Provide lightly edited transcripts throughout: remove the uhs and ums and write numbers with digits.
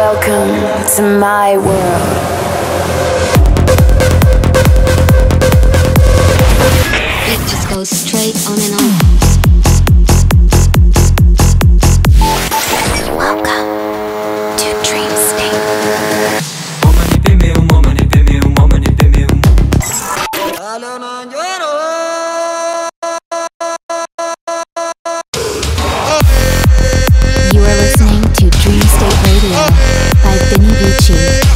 Welcome to my world. It just goes straight on and on. Welcome to Dream State. You are listening to Dream State Radio by Vinny Vici.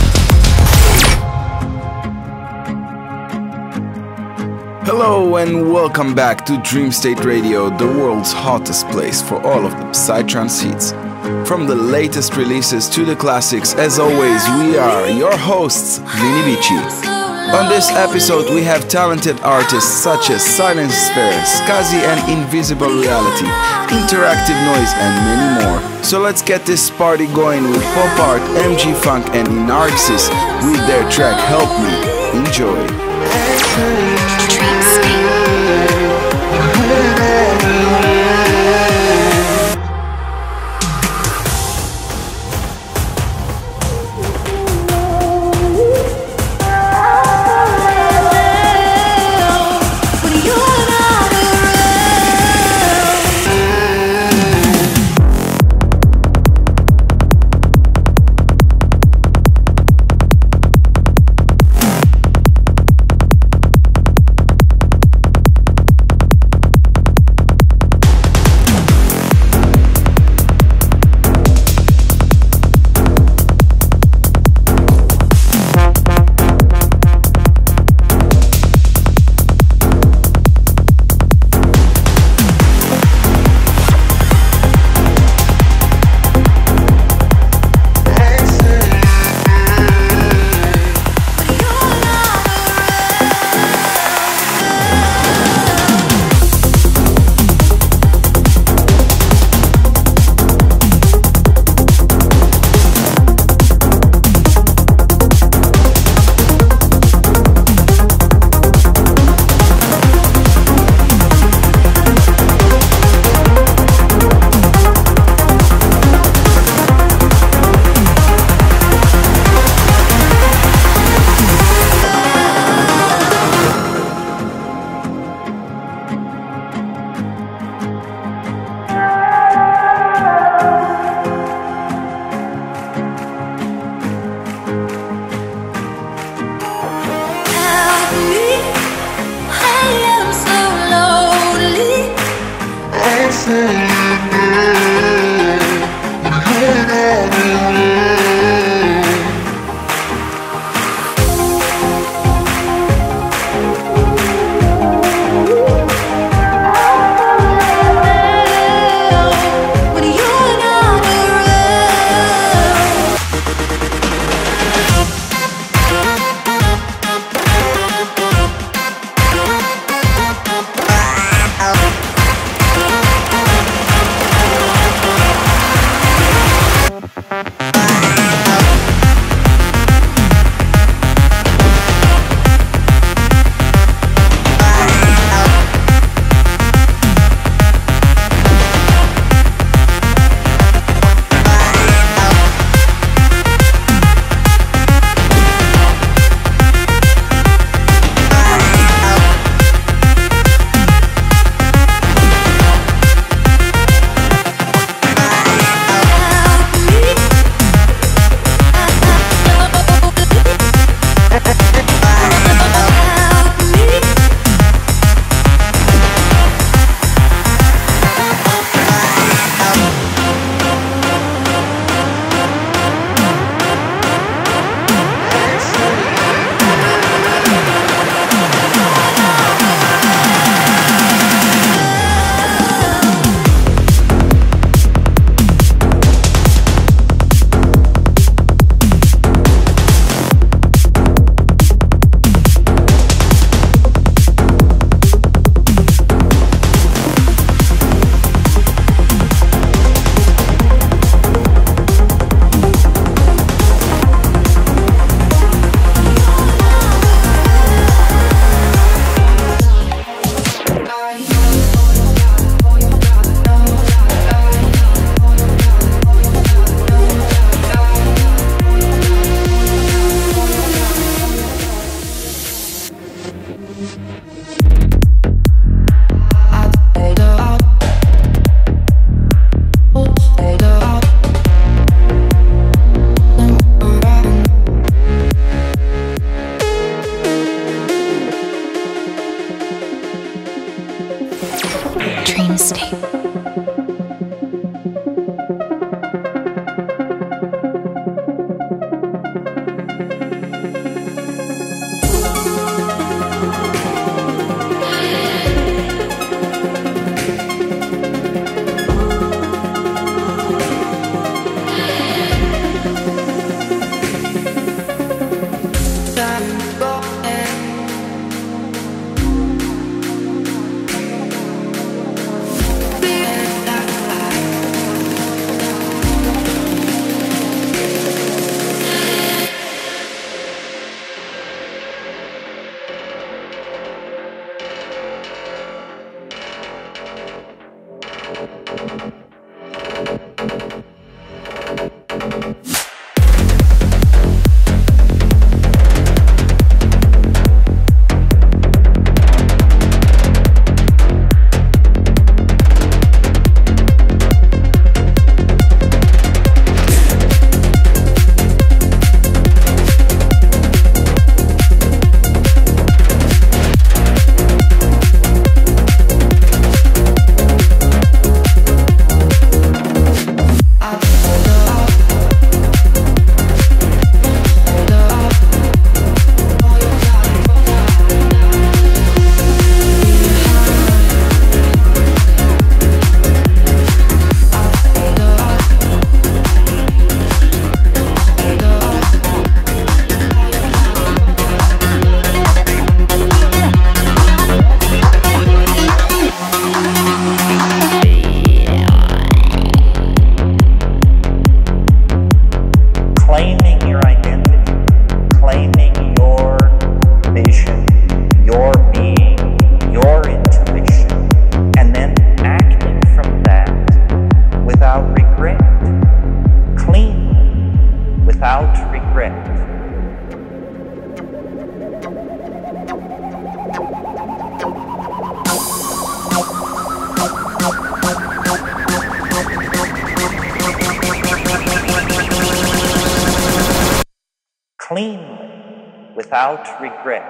Hello and welcome back to Dream State Radio, the world's hottest place for all of the Psytrance hits. From the latest releases to the classics, as always, we are your hosts, Vinny Vici. On this episode, we have talented artists such as Silent Sphere, Skazi and Invisible Reality, Interactive Noise, and many more. So let's get this party going with Pop Art, MG Funk, and Inarxis with their track Help Me. Enjoy. Dream State. without regret. Cleanly, without regret.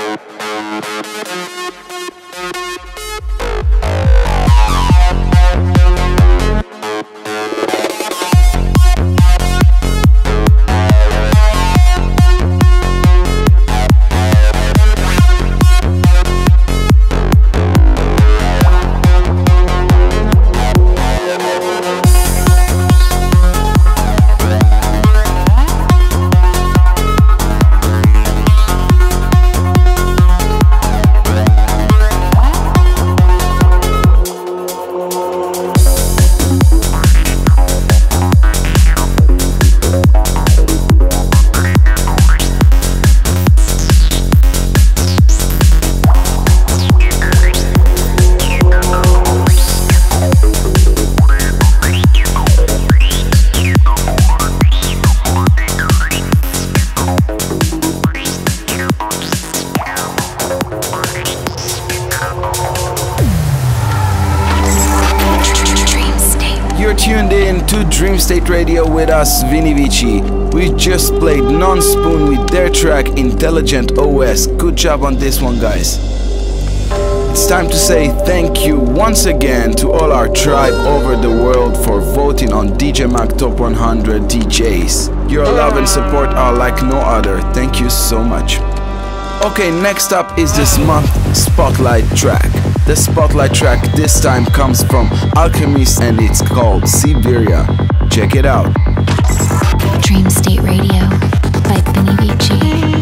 Tuned in to Dream State Radio with us, Vinny Vici. We just played Non-Spoon with their track Intelligent OS. Good job on this one, guys. It's time to say thank you once again to all our tribe over the world for voting on DJ Mag Top 100 DJs. Your love and support are like no other. Thank you so much. Okay, next up is this month's Spotlight track. The Spotlight track this time comes from Alchemist and it's called Siberia. Check it out. Dream State Radio by Vinny Vici.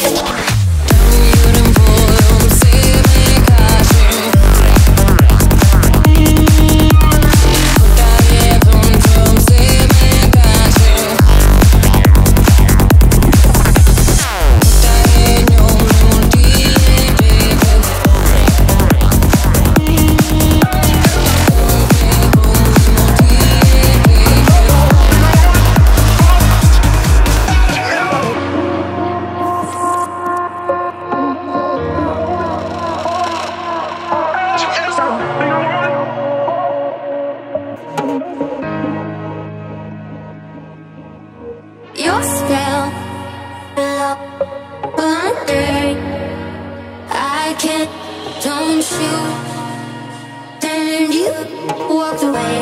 Your spell, love, burning. I can't, don't you? Then you walked away.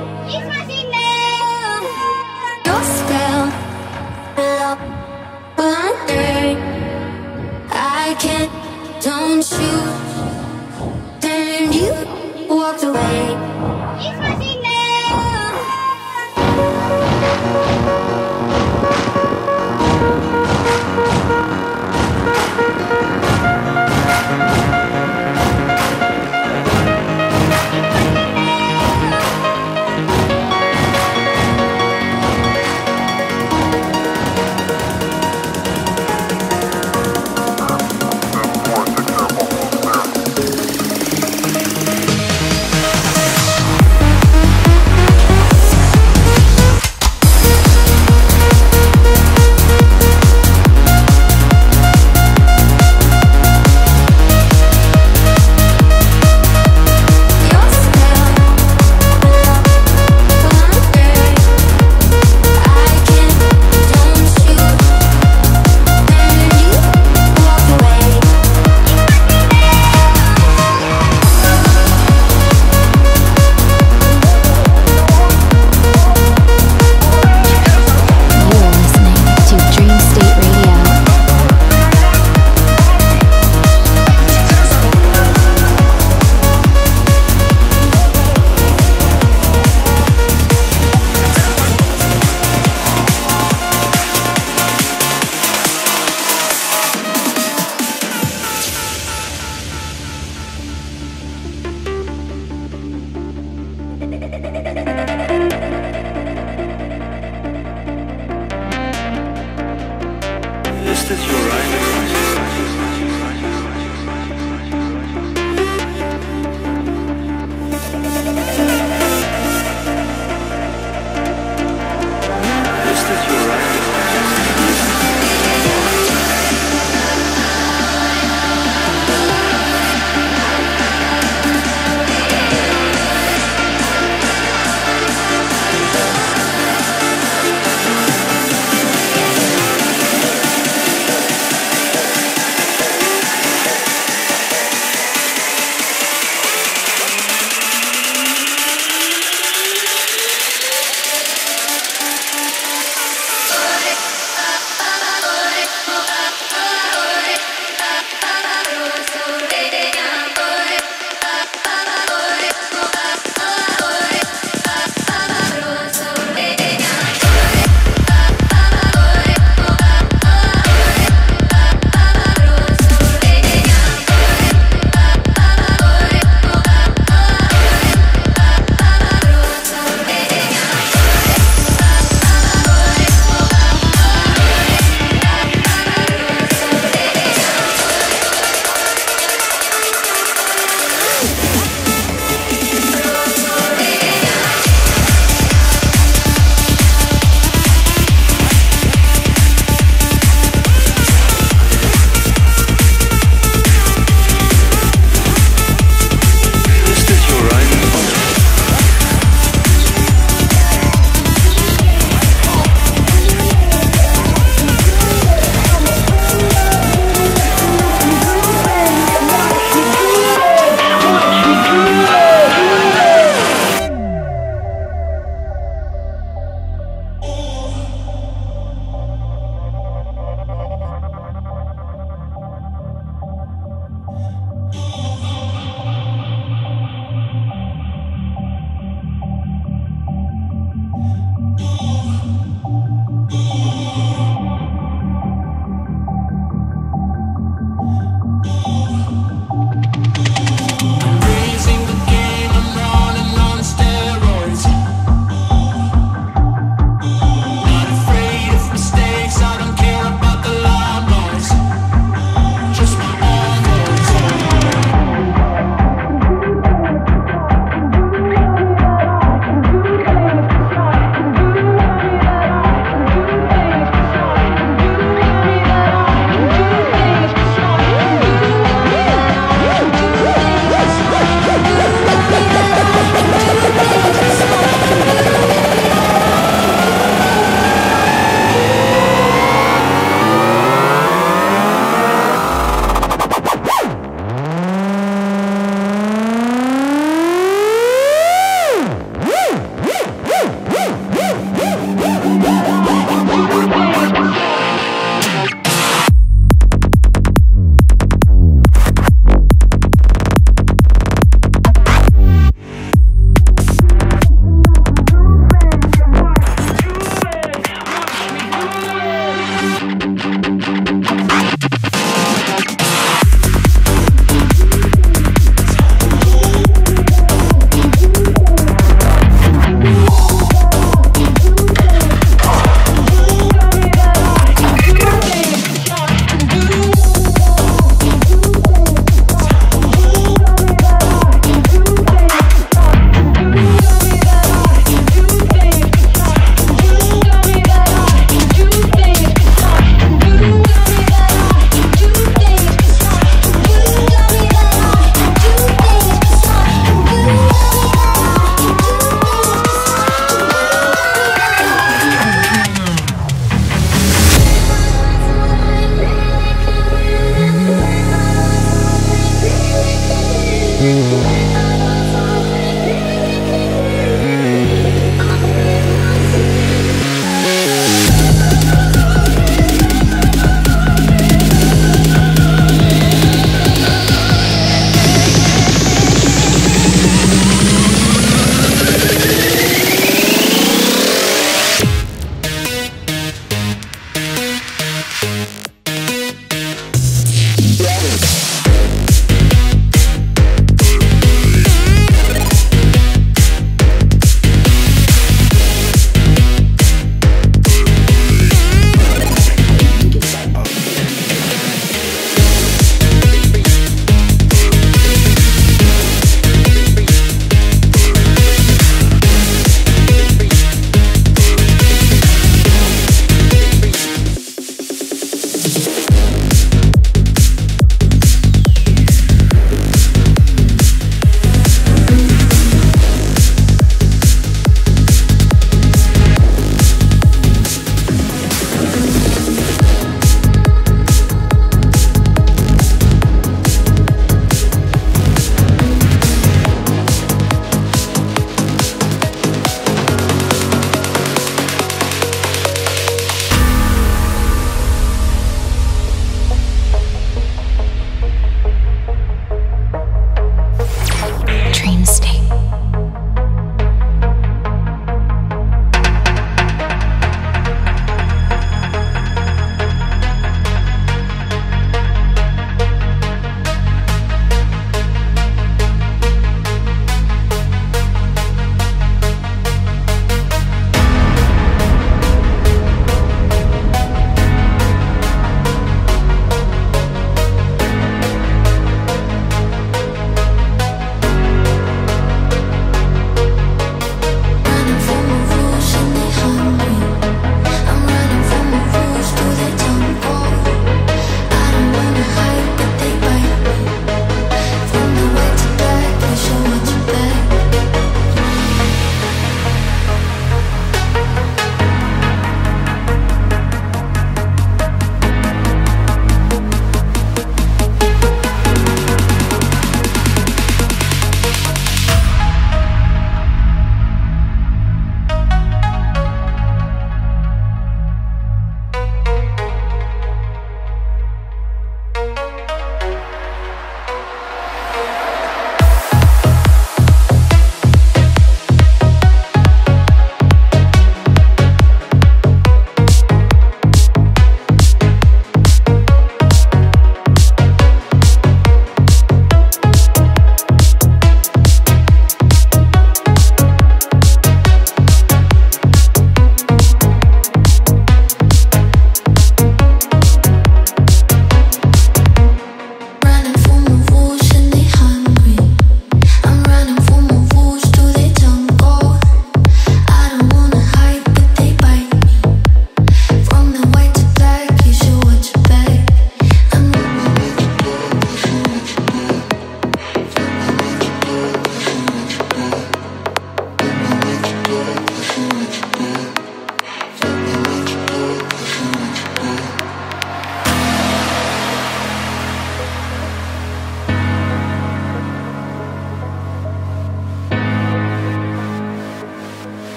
Your spell, love, burning. I can't, don't you? Then you walked away.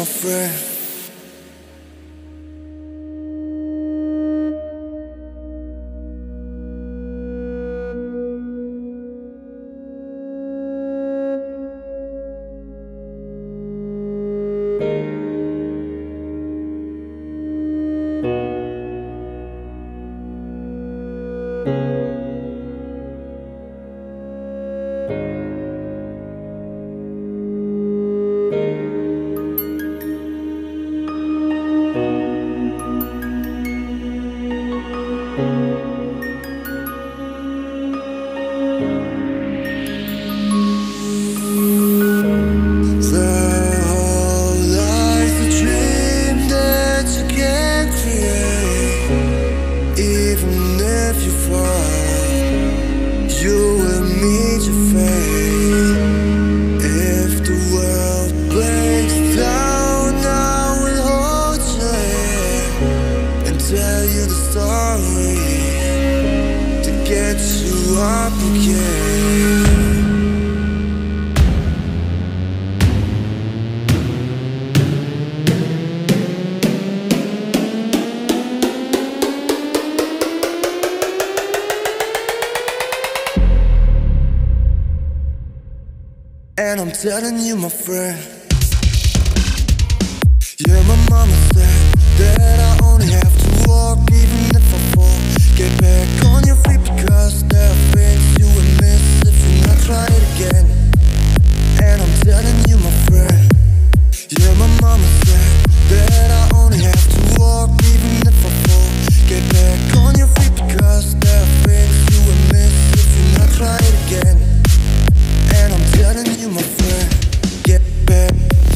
my friend. And I'm telling you, my friend, yeah, my mama said that I only have to walk, even if I fall. Get back on your feet, because there are things you will miss if you not try it again. And I'm telling you, my friend, yeah, my mama said that I only have to walk, even if I fall. Get back on your feet, because there are things you will miss if you not try it again. And I'm telling you, my friend, get back,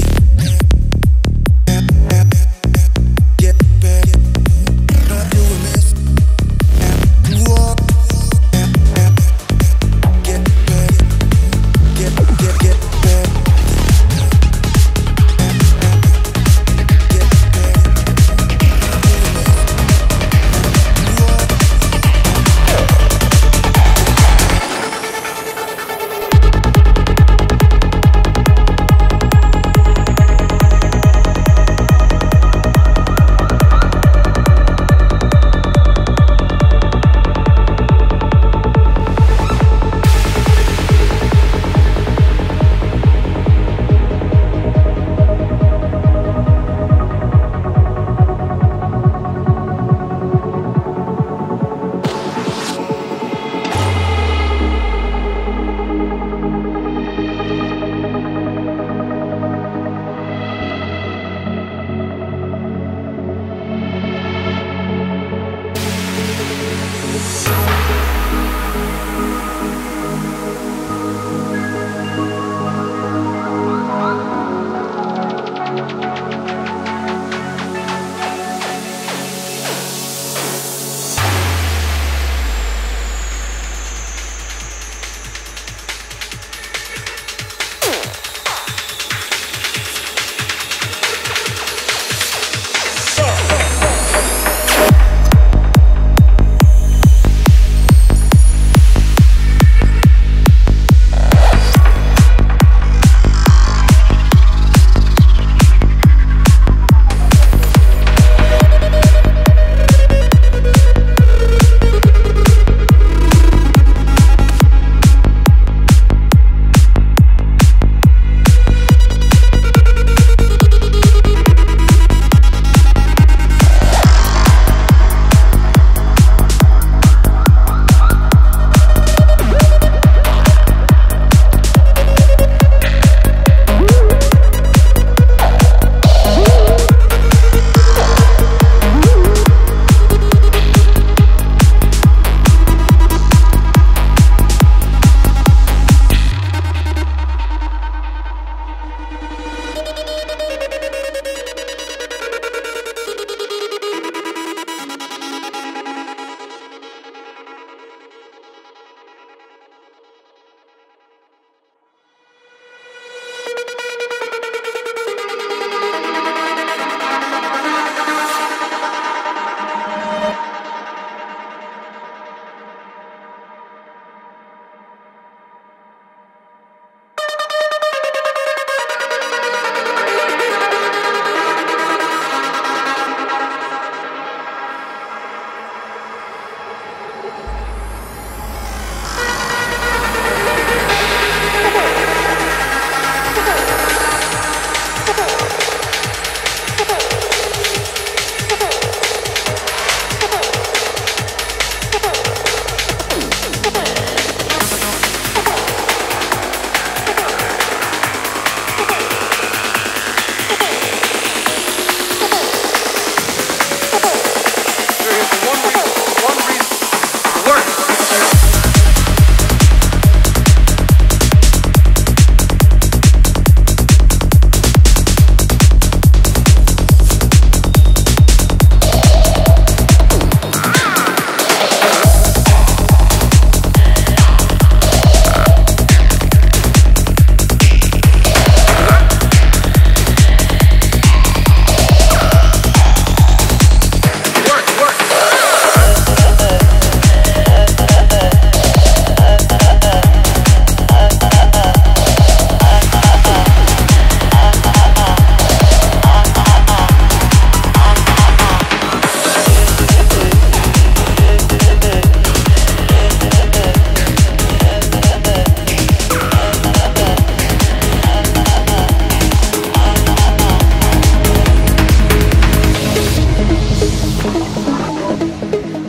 get back. You will miss, walk, get back, get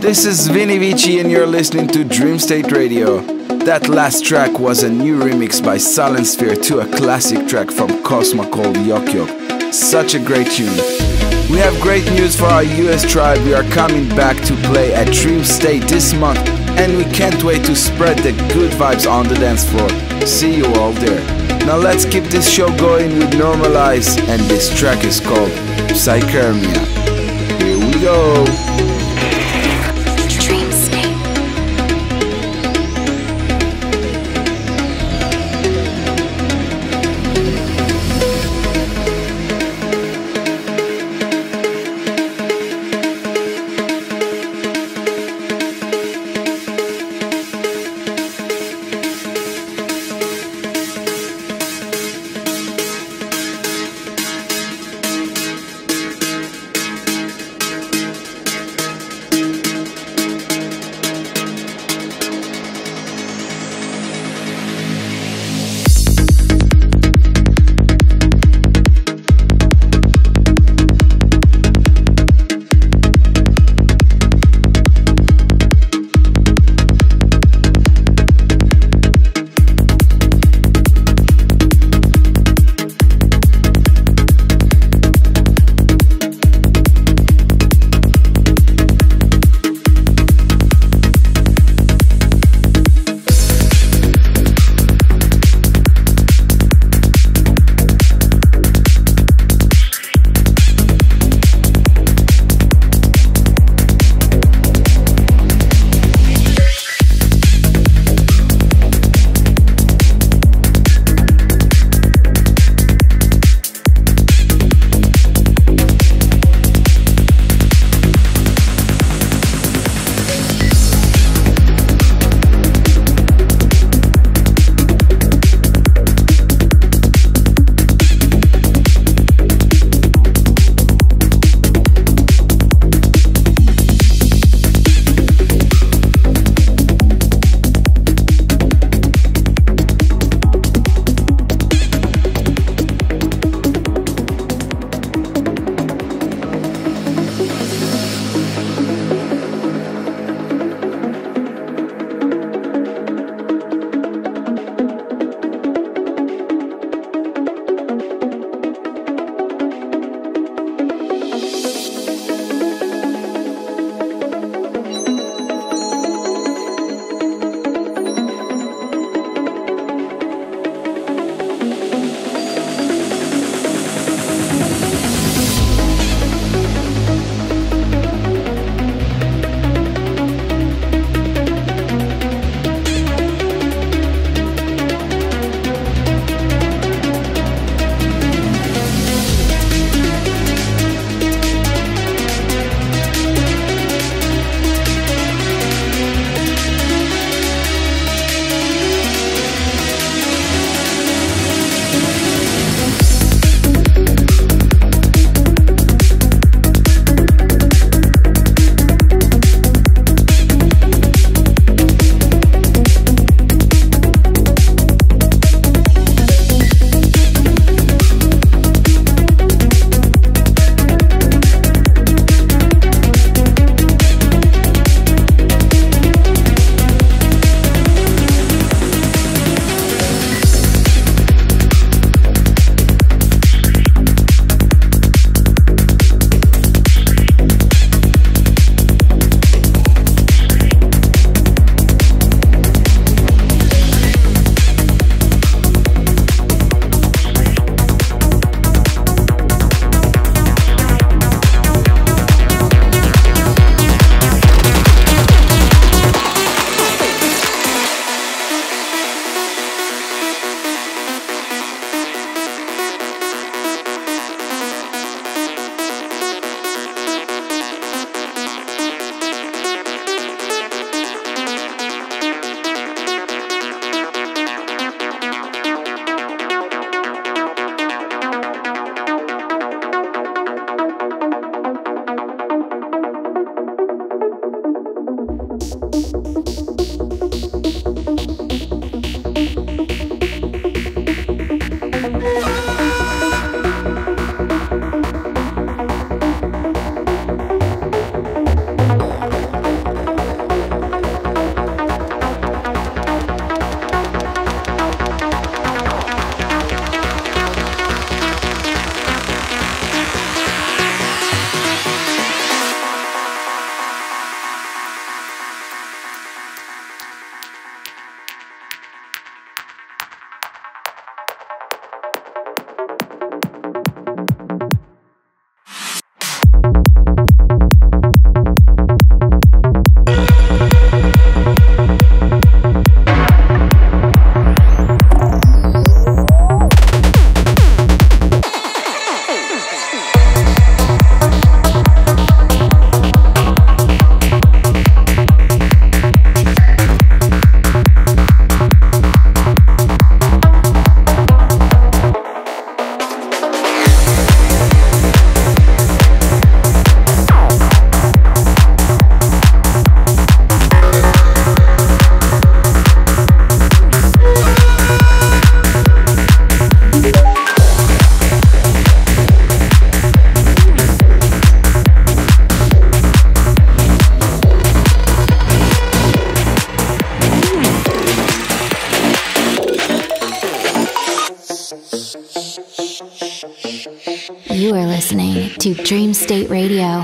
This is Vinny Vici and you're listening to Dream State Radio. That last track was a new remix by Silent Sphere to a classic track from Cosma called Yok Yok. Such a great tune. We have great news for our US tribe. We are coming back to play at Dream State this month and we can't wait to spread the good vibes on the dance floor. See you all there. Now let's keep this show going with Normalize, and this track is called Psychermia. Here we go. Dream State. You are listening to Dream State Radio.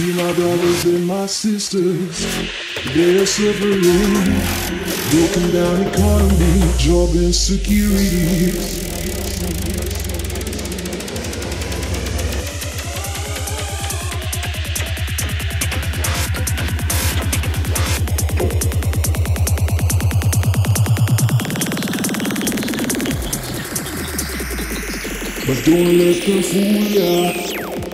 see my brothers and my sisters, they're suffering. Broken down economy, job insecurity. But don't let them fool ya.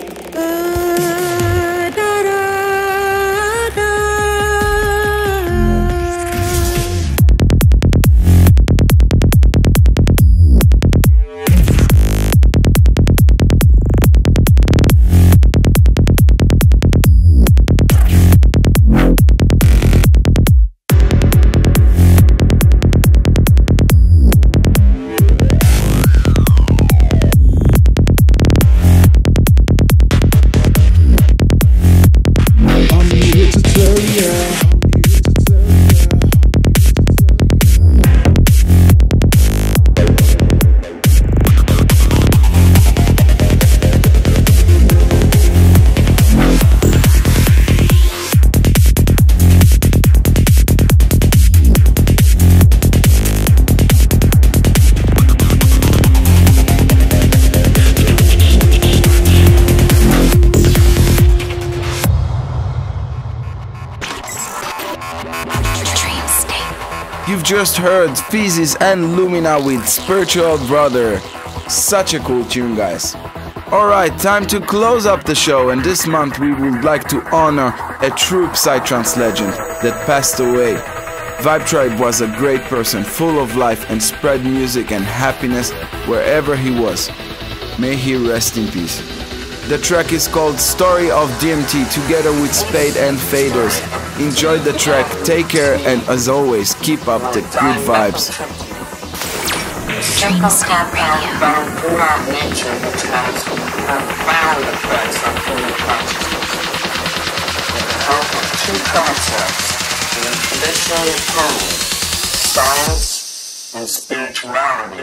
You've just heard Feces and Lumina with Spiritual Brother. Such a cool tune, guys. Alright, time to close up the show, and this month we would like to honor a true Psytrance legend that passed away. Vibe Tribe was a great person, full of life, and spread music and happiness wherever he was. May he rest in peace. The track is called Story of DMT together with Spade and Faders. Enjoy the track, take care, and as always, keep up the good vibes. Dreamscape Radio. Throughout nature, which has profound effects on human consciousness. With the help of two concepts in the traditional economy, science and spirituality.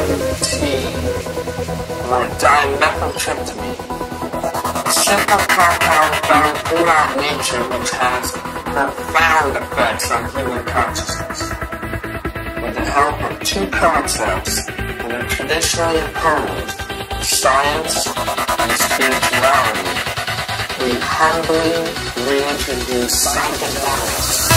DMT, or dimethyltryptamine, a simple compound found throughout nature which has profound effects on human consciousness. With the help of two concepts that are traditionally opposed, science and spirituality, we humbly reintroduce psychedelics